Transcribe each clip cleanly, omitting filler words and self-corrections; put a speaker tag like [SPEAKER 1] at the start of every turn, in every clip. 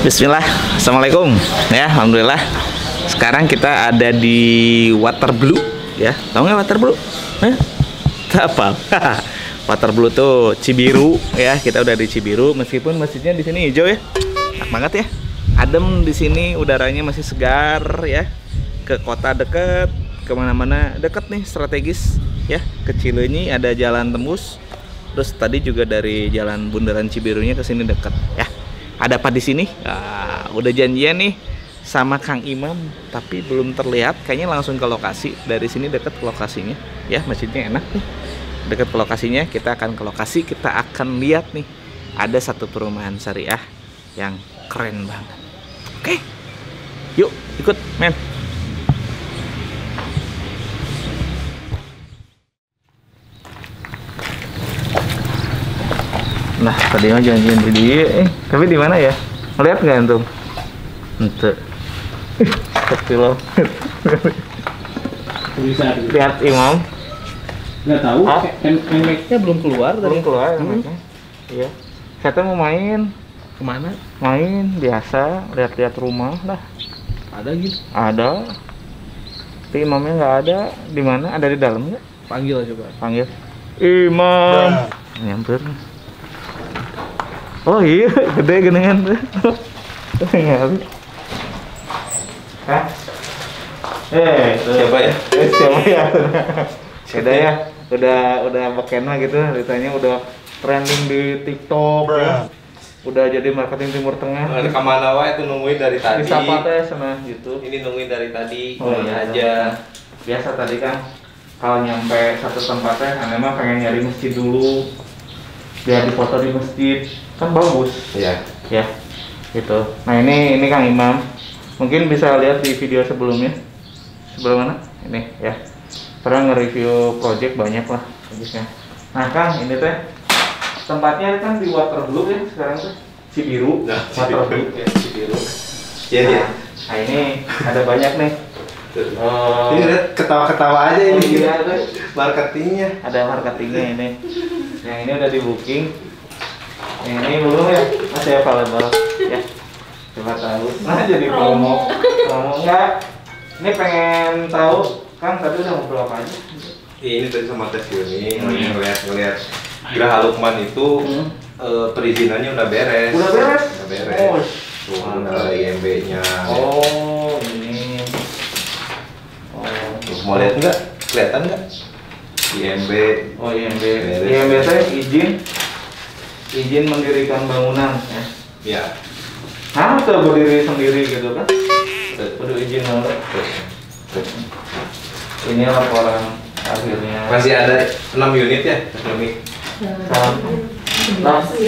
[SPEAKER 1] Bismillah, Assalamualaikum. Ya, alhamdulillah. Sekarang kita ada di Water Blue, ya. Tahu nggak Water Blue? Apa? Water Blue tuh Cibiru, ya. Kita udah di Cibiru, meskipun masjidnya di sini hijau ya. Enak banget ya. Adem di sini, udaranya masih segar ya. Ke kota deket, kemana-mana deket nih, strategis ya. Ke Cileunyi ada jalan tembus. Terus tadi juga dari jalan Bundaran Cibirunya ke sini deket ya. Ada apa di sini? Udah janjian nih sama Kang Imam, tapi belum terlihat. Kayaknya langsung ke lokasi. Dari sini deket ke lokasinya. Ya, masjidnya enak nih. Deket ke lokasinya, kita akan ke lokasi. Kita akan lihat nih, ada satu perumahan syariah yang keren banget. Oke, yuk ikut men. Nah, tadi mah janjian di dia, tapi di mana ya? Ngeliat nggak antum? Ente. Tapi lo.
[SPEAKER 2] Bisa
[SPEAKER 1] Lihat Imam.
[SPEAKER 2] nggak tahu. Make-nya belum keluar
[SPEAKER 1] Belum
[SPEAKER 2] dari.
[SPEAKER 1] keluar. Iya. Saya tuh mau main.
[SPEAKER 2] Kemana?
[SPEAKER 1] Main biasa, lihat-lihat rumah lah.
[SPEAKER 2] Ada gitu.
[SPEAKER 1] Ada. Tapi Imamnya nggak ada. Di mana? Ada di dalam nggak?
[SPEAKER 2] Panggil coba.
[SPEAKER 1] Panggil. Imam. Nyamper. Oh iya, gede genengan tuh. Hah? Siapa ya? Siapa ya? Sudah ya, udah bakena gitu, ditanya udah trending di TikTok ya. Udah jadi marketing Timur Tengah.
[SPEAKER 3] Ada kemana wae itu nungguin dari tadi.
[SPEAKER 1] Bisa teh sana gitu.
[SPEAKER 3] Ini nungguin dari tadi.
[SPEAKER 1] Oh
[SPEAKER 3] Iya
[SPEAKER 1] iya
[SPEAKER 3] aja.
[SPEAKER 1] Biasa tadi kan kalau nyampe satu tempatnya, memang pengen nyari masjid dulu. Biar dipoto di masjid. Kan bagus.
[SPEAKER 3] Iya.
[SPEAKER 1] Ya, gitu. Nah ini Kang Imam, mungkin bisa lihat di video sebelumnya. Sebelum mana? Ini ya. Pernah nge-review project banyak lah bagusnya. Nah Kang, ini teh tempatnya kan di Water Blue ya sekarang tuh Cibiru.
[SPEAKER 3] Nah,
[SPEAKER 1] Water Blue ya Cibiru.
[SPEAKER 3] Iya iya.
[SPEAKER 1] Nah ini ada banyak nih.
[SPEAKER 3] Ini lihat ketawa-ketawa aja ini.
[SPEAKER 1] Iya, tuh.
[SPEAKER 3] Marketingnya.
[SPEAKER 1] Ada marketingnya ini. Yang ini udah di booking. Ini belum ya, masih available ya. Coba tahu. Nah jadi promo enggak. Ini pengen tahu kan tadi udah ngobrol apa aja?
[SPEAKER 3] Ini tadi sama Tes Yuni ngeliat Geraha Lukman itu perizinannya udah beres.
[SPEAKER 1] Udah beres?
[SPEAKER 3] Udah beres.
[SPEAKER 1] Oh,
[SPEAKER 3] Tuh ada IMB-nya.
[SPEAKER 1] oh ini. Oh,
[SPEAKER 3] Tuh, mau lihat nggak? Kelihatan nggak? IMB.
[SPEAKER 1] oh IMB.
[SPEAKER 3] Beres.
[SPEAKER 1] IMB saya izin mendirikan bangunan ya.
[SPEAKER 3] Iya.
[SPEAKER 1] Nah, tuh berdiri sendiri gitu kan? Udah izin dulu. Ini laporan akhirnya.
[SPEAKER 3] Masih ada 6 unit ya? Ekonomi.
[SPEAKER 1] 89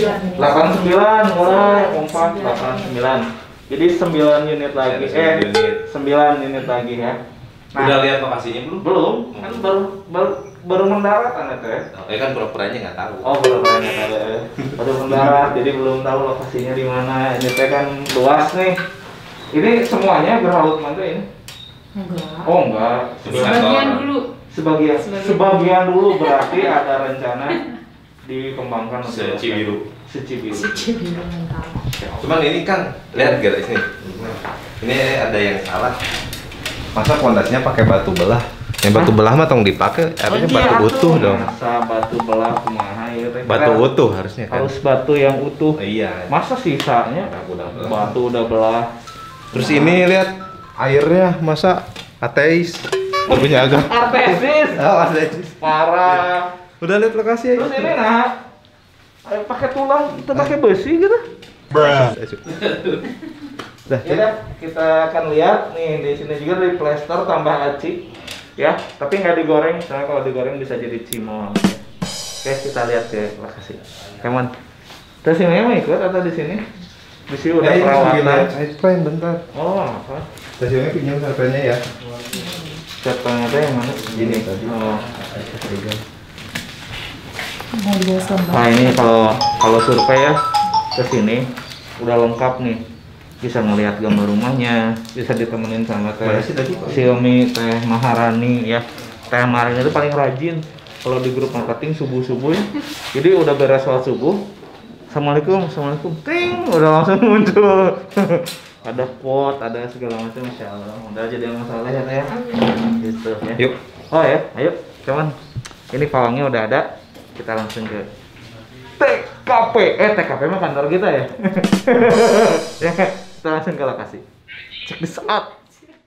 [SPEAKER 1] mulai 4 89. Jadi 9 unit lagi.
[SPEAKER 3] Ada 9 unit.
[SPEAKER 1] 9 unit lagi ya. Nah,
[SPEAKER 3] Udah lihat lokasinya belum?
[SPEAKER 1] belum. Kan baru mendarat kan itu ya.
[SPEAKER 3] Oh, kan pura-puranya nggak tahu.
[SPEAKER 1] Oh, belum banyak ada ya. Baru mendarat jadi belum tahu lokasinya di mana. Ini teh kan luas nih. Ini semuanya Geraha Lukman tuh ini.
[SPEAKER 4] Enggak.
[SPEAKER 1] Oh, enggak.
[SPEAKER 4] Sebagian dulu.
[SPEAKER 1] Sebagian dulu berarti ada rencana dikembangkan untuk
[SPEAKER 3] Cibiru.
[SPEAKER 1] Cibiru.
[SPEAKER 4] Cibiru mental.
[SPEAKER 3] Cuman ini kan lihat guys nih. Ini ada yang salah. Masa pondasinya pakai batu belah? Yang batu belah mah tong dipakai, harusnya batu utuh dong.
[SPEAKER 1] Masa batu belah kumaha ya teh.
[SPEAKER 3] Batu utuh harusnya kan.
[SPEAKER 1] Harus batu yang utuh.
[SPEAKER 3] Iya.
[SPEAKER 1] Masa sisanya
[SPEAKER 3] Udah belah.
[SPEAKER 1] batu udah belah.
[SPEAKER 3] Terus ini lihat airnya masa ateis. Punya agak.
[SPEAKER 1] Artesis.
[SPEAKER 3] Oh, ateis.
[SPEAKER 1] Parah.
[SPEAKER 3] Udah lihat lokasi ya?
[SPEAKER 1] Terus ini nah pakai tulang, kita pakai besi gitu.
[SPEAKER 3] Dah,
[SPEAKER 1] Ya, kita akan lihat nih di sini juga dari plester tambah aci, ya. Tapi nggak digoreng, soalnya kalau digoreng bisa jadi cimol. Oke, kita lihat ke lokasi. Kemon. Terus ini mau ikut atau di sini? Di sini udah perawatan.
[SPEAKER 3] Explain bentar.
[SPEAKER 1] Oh, apa?
[SPEAKER 3] Stasiunnya pinjam HP-nya ya.
[SPEAKER 1] Siapanya ada yang mana?
[SPEAKER 3] Gini tadi.
[SPEAKER 1] Oh.
[SPEAKER 4] Mau dibawa sambal.
[SPEAKER 1] Nah ini kalau survei ya ke sini udah lengkap nih. Bisa ngelihat gambar rumahnya, bisa ditemenin sama teh
[SPEAKER 3] Mana sih tadi, Pak?
[SPEAKER 1] Xiaomi, teh Maharani ya. Teh Maharani itu paling rajin kalau di grup marketing subuh-subuh ya. Jadi udah beres sholat subuh, Assalamualaikum, assalamualaikum. Ting, udah langsung muncul. Ada pot, ada segala macam, Masya Allah. Udah jadi masalah ya saya. Gitu ya.
[SPEAKER 3] Yuk.
[SPEAKER 1] Oh ya, ayo. Cuman ini pawangnya udah ada. Kita langsung ke TKP. TKP mah kantor kita ya. Ya, kita langsung ke lokasi. Check this out.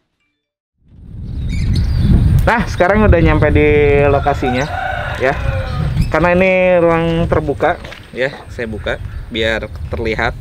[SPEAKER 1] Nah, sekarang udah nyampe di lokasinya, ya. Karena ini ruang terbuka, ya. Saya buka biar terlihat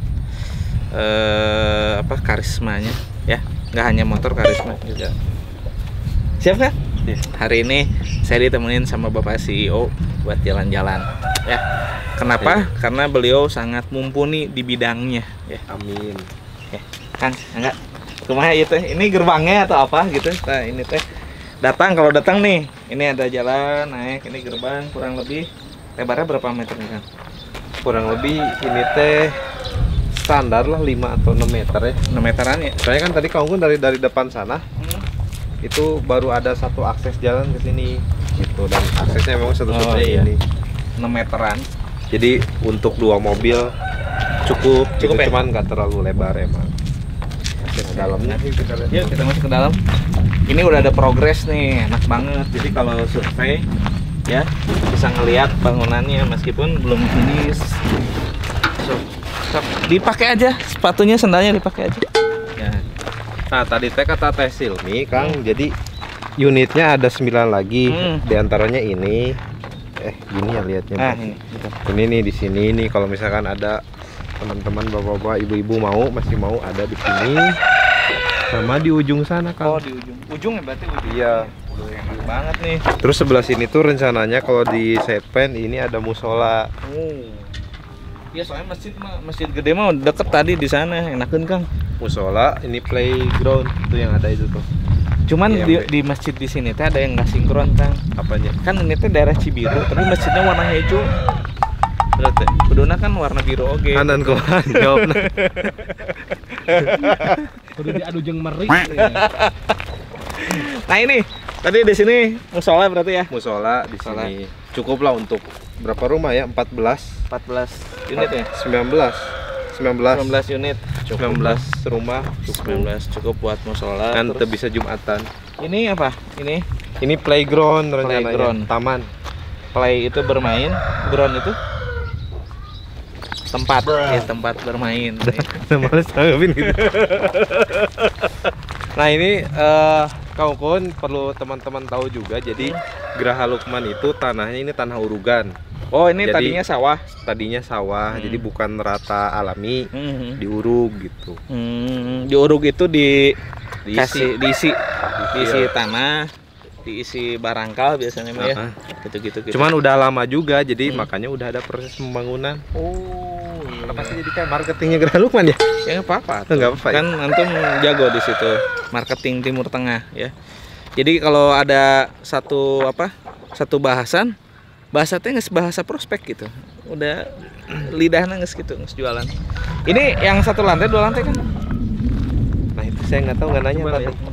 [SPEAKER 1] karismanya, ya. Nggak hanya motor, karisma juga. Siap kan?
[SPEAKER 3] Iya.
[SPEAKER 1] Hari ini saya ditemenin sama Bapak CEO buat jalan-jalan, ya. Kenapa? Karena beliau sangat mumpuni di bidangnya, ya.
[SPEAKER 3] Amin.
[SPEAKER 1] Ya, kan? Enggak. Kumaha itu? Ini gerbangnya atau apa gitu? Nah, ini teh kalau datang nih, ini ada jalan naik, ini gerbang kurang lebih lebarnya berapa meter nih kan?
[SPEAKER 3] Kurang lebih ini teh standar lah 5 atau 6 meter ya.
[SPEAKER 1] 6 meteran ya.
[SPEAKER 3] Soalnya kan tadi kamu dari depan sana itu baru ada satu akses jalan ke sini gitu, dan aksesnya memang satu-satunya ini
[SPEAKER 1] 6 meteran.
[SPEAKER 3] jadi untuk 2 mobil cukup gitu,
[SPEAKER 1] ya?
[SPEAKER 3] cuman nggak terlalu lebar emang. Ke dalamnya kita lihat.
[SPEAKER 1] Yuk kita masuk ke dalam. Ini udah ada progres nih, enak banget. Jadi kalau survei ya bisa ngelihat bangunannya meskipun belum finish. Dipakai aja sepatunya, sendalnya dipakai aja. Ya.
[SPEAKER 3] Nah tadi teh kata Teh Silmi Kang, jadi unitnya ada 9 lagi, diantaranya ini. Gini ya lihatnya.
[SPEAKER 1] Nah, ini.
[SPEAKER 3] Ini nih di sini nih, kalau misalkan ada teman-teman bapak-bapak, ibu-ibu masih mau ada di sini. Sama di ujung sana Kang.
[SPEAKER 1] Oh, di ujung. Ujung ya berarti ujung.
[SPEAKER 3] Iya.
[SPEAKER 1] Udah enak banget nih.
[SPEAKER 3] Terus sebelah sini tuh rencananya kalau di Sepen ini ada musola.
[SPEAKER 1] Iya, soalnya masjid gede mah deket tadi di sana, enakeun Kang.
[SPEAKER 3] Musola, ini playground tuh yang ada itu tuh.
[SPEAKER 1] Cuman
[SPEAKER 3] Iya,
[SPEAKER 1] di masjid di sini teh ada yang nggak sinkron Kang.
[SPEAKER 3] Apanya?
[SPEAKER 1] Kan ini teh daerah Cibiru, tapi masjidnya warna hijau. Berarti kuduna kan warna biru oge.
[SPEAKER 3] Kanan kemana? Jawabna.
[SPEAKER 2] Udah diadu jeung meri.
[SPEAKER 1] Nah ini tadi di sini musola berarti ya.
[SPEAKER 3] Musola di
[SPEAKER 1] Musola.
[SPEAKER 3] sini. Cukup lah untuk berapa rumah ya? 14
[SPEAKER 1] unit ya. 19 unit.
[SPEAKER 3] 19 rumah cukup.
[SPEAKER 1] 19 cukup buat musola.
[SPEAKER 3] Kan
[SPEAKER 1] Terus
[SPEAKER 3] bisa Jumatan.
[SPEAKER 1] ini apa?
[SPEAKER 3] Ini playground rencananya.
[SPEAKER 1] Playground.
[SPEAKER 3] Taman.
[SPEAKER 1] Play itu bermain, ground itu tempat, ya tempat bermain.
[SPEAKER 3] Males tanggapin gitu. Nah ini Kang Ukun perlu teman-teman tahu juga. Jadi Geraha Lukman itu tanahnya ini tanah urugan.
[SPEAKER 1] Oh ini
[SPEAKER 3] Jadi,
[SPEAKER 1] tadinya sawah.
[SPEAKER 3] Tadinya sawah, jadi bukan rata alami, diurug gitu.
[SPEAKER 1] Diurug itu
[SPEAKER 3] Diisi.
[SPEAKER 1] diisi
[SPEAKER 3] Iya.
[SPEAKER 1] tanah, diisi barangkal biasanya mah ya. Gitu.
[SPEAKER 3] Cuman udah lama juga, jadi makanya udah ada proses pembangunan.
[SPEAKER 1] Oh,
[SPEAKER 3] Kenapa sih jadi kayak marketingnya Geraha Lukman ya?
[SPEAKER 1] ya nggak apa-apa.
[SPEAKER 3] Nggak apa-apa ya?
[SPEAKER 1] Kan antum jago di situ marketing Timur Tengah ya. Jadi kalau ada satu bahasan, bahasanya nggak bahasa prospek gitu. Udah lidahnya nggak gitu, nggak jualan. Ini yang 1 lantai, 2 lantai kan?
[SPEAKER 3] Nah itu saya nggak tahu, nggak nanya
[SPEAKER 1] Coba
[SPEAKER 3] tadi.
[SPEAKER 1] lihat.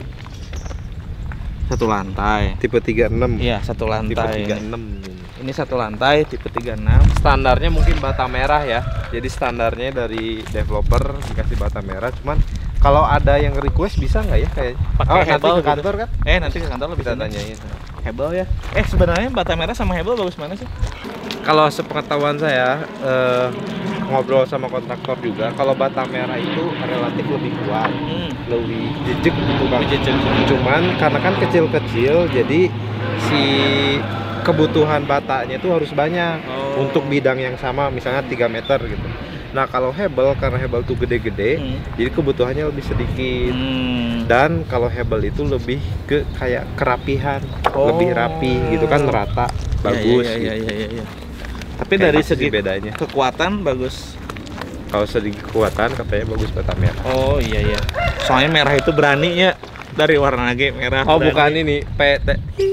[SPEAKER 1] 1 lantai.
[SPEAKER 3] Tipe 36.
[SPEAKER 1] Iya, 1
[SPEAKER 3] Tipe
[SPEAKER 1] lantai.
[SPEAKER 3] 36.
[SPEAKER 1] Ini 1 lantai tipe 36.
[SPEAKER 3] Standarnya mungkin bata merah ya. Jadi standarnya dari developer dikasih bata merah. Cuman kalau ada yang request bisa nggak ya kayak
[SPEAKER 1] Pakai
[SPEAKER 3] nanti
[SPEAKER 1] hebel
[SPEAKER 3] ke
[SPEAKER 1] gitu.
[SPEAKER 3] kantor kan?
[SPEAKER 1] Nanti ke kantor lebih
[SPEAKER 3] Kita tanyain.
[SPEAKER 1] Hebel ya. Sebenarnya bata merah sama hebel bagus mana sih?
[SPEAKER 3] Kalau sepengetahuan saya ngobrol sama kontraktor juga, kalau bata merah itu relatif lebih kuat, lebih jejek gitu kan. Cuman karena kan kecil-kecil, jadi si kebutuhan batanya itu harus banyak untuk bidang yang sama, misalnya 3 meter gitu. Nah kalau hebel, karena hebel tuh gede-gede, jadi kebutuhannya lebih sedikit. Dan kalau hebel itu lebih ke kayak kerapihan, lebih rapi gitu kan, rata, bagus.
[SPEAKER 1] Iya. Tapi
[SPEAKER 3] Kayak
[SPEAKER 1] dari
[SPEAKER 3] gitu
[SPEAKER 1] segi
[SPEAKER 3] sih bedanya.
[SPEAKER 1] kekuatan bagus.
[SPEAKER 3] Kalau segi kekuatan katanya bagus bata merah.
[SPEAKER 1] Oh iya. Soalnya merah itu berani ya, dari warna G merah.
[SPEAKER 3] Oh
[SPEAKER 1] berani.
[SPEAKER 3] bukan ini PT.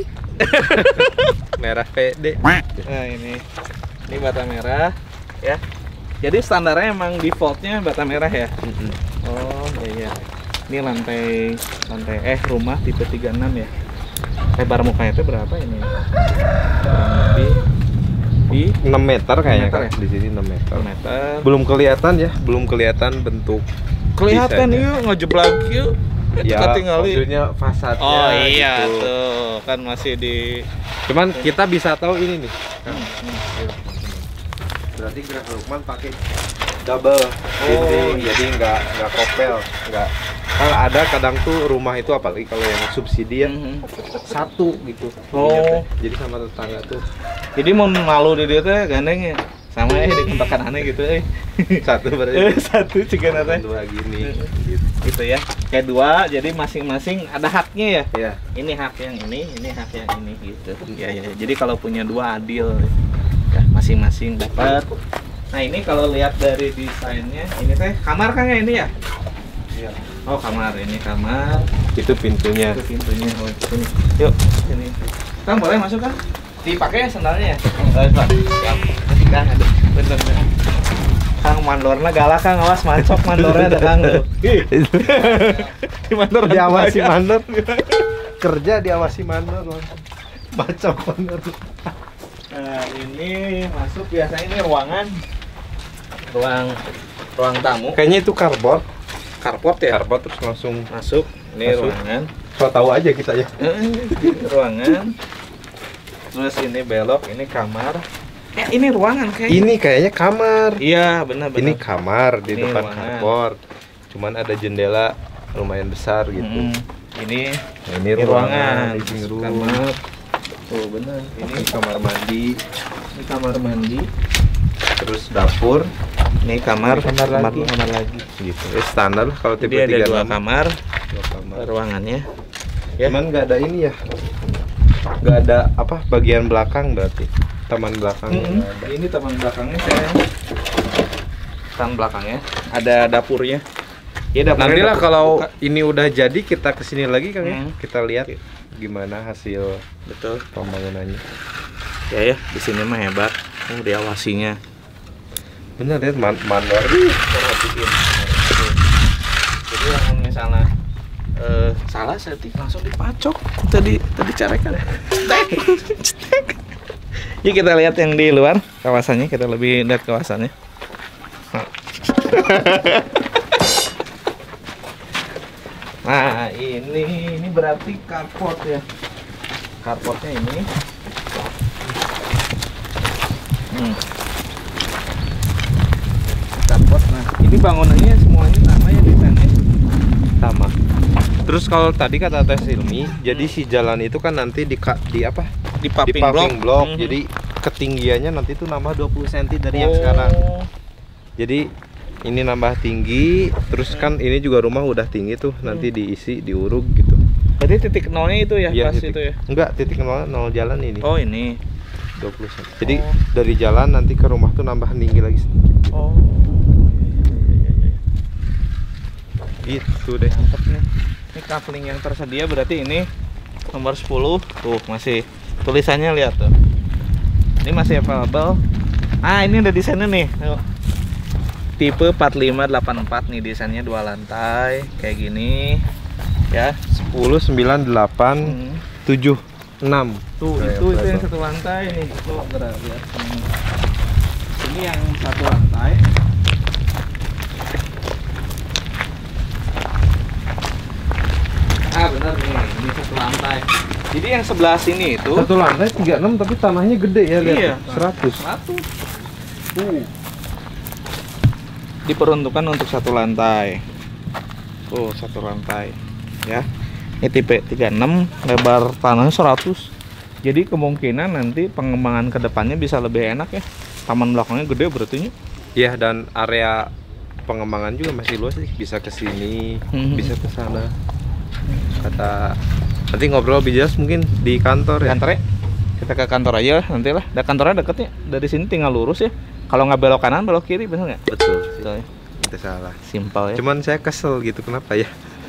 [SPEAKER 3] Merah PD.
[SPEAKER 1] Nah ini bata merah ya. Jadi standarnya emang defaultnya bata merah ya. Oh iya. Ini lantai rumah tipe 36 ya. Lebar mukanya itu berapa ini? Kurang lebih di
[SPEAKER 3] 6 meter kayaknya
[SPEAKER 1] 6 meter
[SPEAKER 3] kan.
[SPEAKER 1] ya?
[SPEAKER 3] Di sini 6 meter.
[SPEAKER 1] meter.
[SPEAKER 3] Belum kelihatan ya, belum kelihatan bentuk
[SPEAKER 1] Kelihatan
[SPEAKER 3] desainnya.
[SPEAKER 1] yuk ngejeblak yuk.
[SPEAKER 3] Ya,
[SPEAKER 1] Kita tinggali.
[SPEAKER 3] maksudnya fasadnya.
[SPEAKER 1] Oh iya
[SPEAKER 3] gitu.
[SPEAKER 1] tuh, kan masih di
[SPEAKER 3] Cuman kita bisa tahu ini nih. Berarti Gerak Lukman pakai double dinding, jadi nggak kopel, nggak. Kalau ada kadang tuh rumah itu apalagi kalau yang subsidi ya satu gitu.
[SPEAKER 1] Oh.
[SPEAKER 3] Ininya teh. Jadi sama tetangga tuh
[SPEAKER 1] Jadi mau malu di dia teh gandeng ya. Sama di kontrakan aneh gitu
[SPEAKER 3] satu berarti
[SPEAKER 1] satu cikan teh.
[SPEAKER 3] dua gini. Gitu.
[SPEAKER 1] Gitu ya. Kayak dua, jadi masing-masing ada haknya ya.
[SPEAKER 3] Ya.
[SPEAKER 1] Ini hak yang ini hak yang ini gitu. Ya ya. Jadi kalau punya dua adil ya, masing-masing dapat. Nah, ini kalau lihat dari desainnya, ini teh kamar kan ya ini ya?
[SPEAKER 3] Iya.
[SPEAKER 1] Oh, kamar. Ini kamar.
[SPEAKER 3] Itu pintunya.
[SPEAKER 1] Itu pintunya. Oh, sini. Yuk, sini. Kang boleh masuk kan? Dipakai ya sendalnya ya? Pak. Siap. Nanti Kang, aduh. Bener. Kang mandornya galak Kang, awas mancok mandornya ada Kang tuh. Di mandor
[SPEAKER 3] Diawasi mandor. Kerja diawasi mandor langsung. Bacok mandor.
[SPEAKER 1] Nah, ini masuk biasanya ini ruangan. Ruang tamu.
[SPEAKER 3] Kayaknya itu karbot.
[SPEAKER 1] Carport ya?
[SPEAKER 3] Karbot terus langsung
[SPEAKER 1] Masuk. Ini
[SPEAKER 3] Masuk.
[SPEAKER 1] ruangan.
[SPEAKER 3] so tahu aja kita ya.
[SPEAKER 1] Ruangan. Terus ini belok, ini kamar. Ini ruangan kayaknya.
[SPEAKER 3] Ini kayaknya kamar.
[SPEAKER 1] Iya, benar-benar.
[SPEAKER 3] Ini kamar di
[SPEAKER 1] Ini
[SPEAKER 3] depan
[SPEAKER 1] ruangan.
[SPEAKER 3] karbot. Cuman ada jendela lumayan besar gitu.
[SPEAKER 1] Ini
[SPEAKER 3] Nah, ini
[SPEAKER 1] ruangan,
[SPEAKER 3] ruangan, living room.
[SPEAKER 1] kamar. Tuh benar.
[SPEAKER 3] Ini kamar mandi,
[SPEAKER 1] Ini kamar mandi.
[SPEAKER 3] terus dapur,
[SPEAKER 1] Ini kamar,
[SPEAKER 3] kamar lagi.
[SPEAKER 1] kamar lagi.
[SPEAKER 3] gitu. Standar lah kalau tipe
[SPEAKER 1] Jadi ada
[SPEAKER 3] 36.
[SPEAKER 1] dua kamar
[SPEAKER 3] Dua kamar.
[SPEAKER 1] ruangannya. Ya.
[SPEAKER 3] Cuman nggak ada ini ya. Nggak ada apa bagian belakang berarti. Taman belakang. nggak ada.
[SPEAKER 1] Ini taman belakangnya saya. Taman belakangnya ada dapurnya. Ya dapurnya
[SPEAKER 3] Nanti lah
[SPEAKER 1] dapur
[SPEAKER 3] kalau
[SPEAKER 1] terbuka.
[SPEAKER 3] ini udah jadi kita kesini lagi Kang ya.
[SPEAKER 1] Hmm.
[SPEAKER 3] Kita lihat gimana hasil
[SPEAKER 1] betul.
[SPEAKER 3] pembangunannya.
[SPEAKER 1] Ya di sini mah hebat. Oh, diawasinya.
[SPEAKER 3] Bener ya mandor.
[SPEAKER 1] Perhatiin. Jadi yang misalnya salah setting langsung dipacok. Tadi carekan. Cetek. Yuk kita lihat yang di luar kawasannya, kita lebih lihat kawasannya. Nah, ini berarti carport ya. Carportnya ini. Carport. Nah, ini bangunannya semuanya sama ya desainnya.
[SPEAKER 3] Sama. Terus kalau tadi kata Teh Silmi, jadi si jalan itu kan nanti di apa?
[SPEAKER 1] Di
[SPEAKER 3] Di
[SPEAKER 1] paving
[SPEAKER 3] paving block.
[SPEAKER 1] Mhm.
[SPEAKER 3] Jadi ketinggiannya nanti itu nambah 20 cm dari yang sekarang. Jadi ini nambah tinggi, terus kan ini juga rumah udah tinggi tuh, nanti diisi, diuruk gitu.
[SPEAKER 1] Berarti titik nolnya itu ya,
[SPEAKER 3] Iya,
[SPEAKER 1] pas
[SPEAKER 3] titik-
[SPEAKER 1] itu ya.
[SPEAKER 3] Enggak, titik nol jalan ini.
[SPEAKER 1] Oh, ini.
[SPEAKER 3] 20 cm. Jadi
[SPEAKER 1] Oh.
[SPEAKER 3] dari jalan nanti ke rumah tuh nambah tinggi lagi sedikit.
[SPEAKER 1] Oh.
[SPEAKER 3] Gitu deh.
[SPEAKER 1] Mantap nih. Ini coupling yang tersedia berarti ini nomor 10. Tuh, masih tulisannya lihat tuh. Ini masih available. Ah, ini ada desainnya nih. Ayo. Tipe 4584 nih, desainnya 2 lantai kayak gini. Ya.
[SPEAKER 3] 10, 9, 8,
[SPEAKER 1] Hmm.
[SPEAKER 3] 7, 6.
[SPEAKER 1] Tuh,
[SPEAKER 3] Kayak
[SPEAKER 1] itu yang
[SPEAKER 3] apa?
[SPEAKER 1] satu lantai nih. Tuh, lihat. Ini yang satu lantai. Ah, benar nih. Ini satu lantai. Jadi yang sebelah sini itu
[SPEAKER 3] Satu lantai 36 tapi tanahnya gede ya, lihat.
[SPEAKER 1] Iya.
[SPEAKER 3] 100.
[SPEAKER 1] Tuh. Diperuntukkan untuk satu lantai. Tuh, satu lantai. Ya. Ini tipe 36, lebar tanahnya 100. Jadi kemungkinan nanti pengembangan kedepannya bisa lebih enak ya. Taman belakangnya gede berarti nya.
[SPEAKER 3] Iya, dan area pengembangan juga masih luas sih, bisa ke sini,
[SPEAKER 1] Mhm.
[SPEAKER 3] bisa ke sana. Kata nanti ngobrol lebih jelas mungkin di kantor ya.
[SPEAKER 1] Kantornya kita ke kantor aja nanti lah. Kantornya deket ya. Dari sini tinggal lurus ya. Kalau nggak belok kanan, belok kiri, bener nggak?
[SPEAKER 3] Betul sih.
[SPEAKER 1] Betul ya.
[SPEAKER 3] Itu salah.
[SPEAKER 1] Simpel ya.
[SPEAKER 3] Cuman saya kesel gitu, kenapa ya?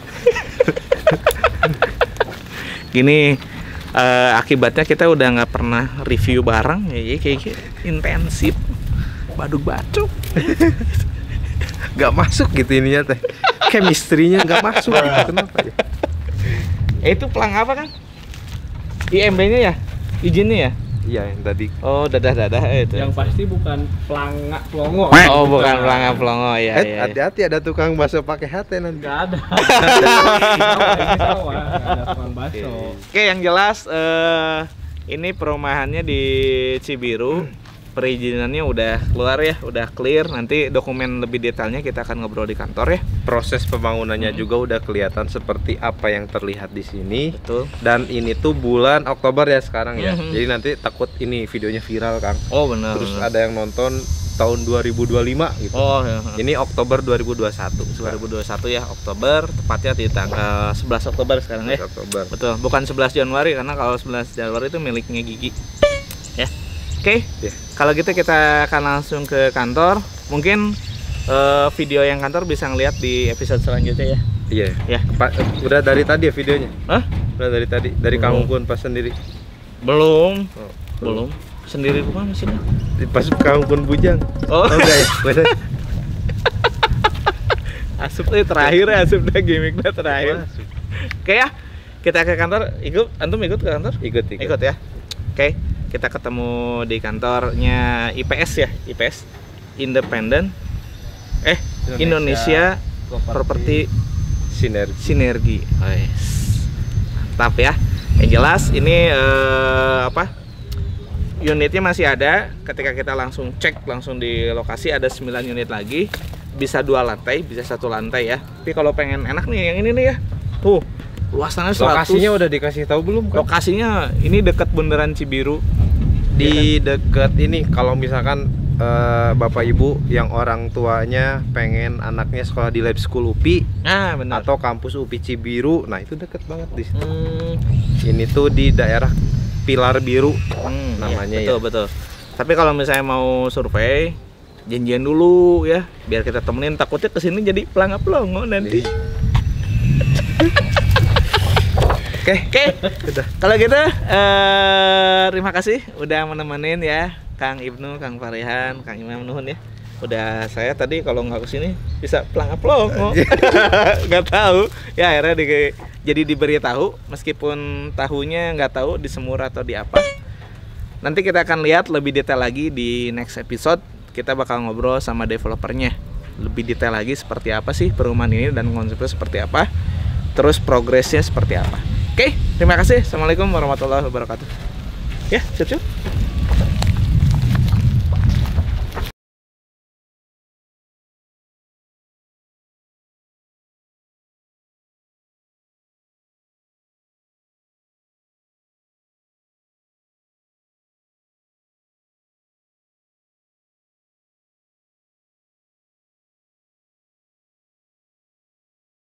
[SPEAKER 1] Gini, akibatnya kita udah nggak pernah review bareng ya, kayak gitu. Intensif, baduk bacuk.
[SPEAKER 3] Gak masuk gitu ininya teh. Chemistry-nya gak masuk gitu, kenapa ya?
[SPEAKER 1] Itu pelang apa kan? IMB-nya ya? Izinnya ya?
[SPEAKER 3] Iya, yang tadi.
[SPEAKER 1] Oh, dadah itu.
[SPEAKER 2] Yang pasti bukan pelangak pelongo.
[SPEAKER 1] Oh, bukan pelangak pelongo ya.
[SPEAKER 3] Hati-hati ada tukang bakso pakai hati nanti.
[SPEAKER 2] Nggak ada. Ini sawah, nggak ada tukang bakso.
[SPEAKER 1] Oke, yang jelas ini perumahannya di Cibiru. Perizinannya udah keluar ya, udah clear. Nanti dokumen lebih detailnya kita akan ngobrol di kantor ya.
[SPEAKER 3] Proses pembangunannya juga udah kelihatan seperti apa yang terlihat di sini.
[SPEAKER 1] Betul.
[SPEAKER 3] Dan ini tuh bulan Oktober ya sekarang ya.
[SPEAKER 1] Mhm.
[SPEAKER 3] Jadi nanti takut ini videonya viral, Kang.
[SPEAKER 1] Oh, benar.
[SPEAKER 3] Terus ada yang nonton tahun 2025 gitu.
[SPEAKER 1] Oh, ya.
[SPEAKER 3] Ini Oktober 2021.
[SPEAKER 1] 2021 ya, Oktober, tepatnya di tanggal 11 Oktober sekarang ya.
[SPEAKER 3] Oktober.
[SPEAKER 1] Betul, bukan 11 Januari karena kalau 11 Januari itu miliknya Gigi. Ya. Oke.
[SPEAKER 3] Ya.
[SPEAKER 1] Kalau gitu kita akan langsung ke kantor. Mungkin video yang kantor bisa ngeliat di episode selanjutnya ya.
[SPEAKER 3] Iya.
[SPEAKER 1] Ya.
[SPEAKER 3] Udah dari tadi ya videonya?
[SPEAKER 1] Hah?
[SPEAKER 3] Udah dari tadi, dari
[SPEAKER 1] Belum.
[SPEAKER 3] Kang Kun pas sendiri.
[SPEAKER 1] Belum.
[SPEAKER 3] Oh,
[SPEAKER 1] Belum. Sendiri rumah mesinnya.
[SPEAKER 3] Pas Kang Kun bujang.
[SPEAKER 1] Oh,
[SPEAKER 3] Enggak ya? Bener.
[SPEAKER 1] Asupnya terakhir ya, asupnya gimmicknya terakhir. Oke ya. Kita ke kantor. Antum ikut ke kantor?
[SPEAKER 3] Ikut.
[SPEAKER 1] Ikut ya. Oke, kita ketemu di kantornya IPS ya, IPS Independent Indonesia Property Sinergi. Mantap ya. Yang jelas ini unitnya masih ada. Ketika kita langsung cek langsung di lokasi ada 9 unit lagi. Bisa 2 lantai, bisa 1 lantai ya. Tapi kalau pengen enak nih yang ini nih ya. Tuh, luasannya 100.
[SPEAKER 3] Lokasinya udah dikasih tahu belum, Kang?
[SPEAKER 1] Lokasinya ini dekat bundaran Cibiru.
[SPEAKER 3] Di dekat ini kalau misalkan bapak ibu yang orang tuanya pengen anaknya sekolah di lab school UPI
[SPEAKER 1] Nah, benar.
[SPEAKER 3] atau kampus UPI Cibiru, nah itu deket banget di situ.
[SPEAKER 1] Hmm,
[SPEAKER 3] Ini tuh di daerah Pilar Biru namanya
[SPEAKER 1] iya, betul. Tapi kalau misalnya mau survei, janjian dulu ya, biar kita temenin. Takutnya kesini jadi pelangap pelongo nanti. Oke,
[SPEAKER 3] Udah.
[SPEAKER 1] kalau gitu terima kasih udah menemenin ya, Kang Ibnu, Kang Farihan, Kang Imam, nuhun ya. Udah saya tadi kalau nggak kesini bisa pelangap pelongo, nggak tahu. Ya akhirnya jadi diberitahu, meskipun tahunya nggak tahu disemur atau di apa. Nanti kita akan lihat lebih detail lagi di next episode. Kita bakal ngobrol sama developernya lebih detail lagi seperti apa sih perumahan ini dan konsepnya seperti apa, terus progresnya seperti apa. Oke, terima kasih. Assalamualaikum warahmatullahi wabarakatuh. Ya, siap-siap.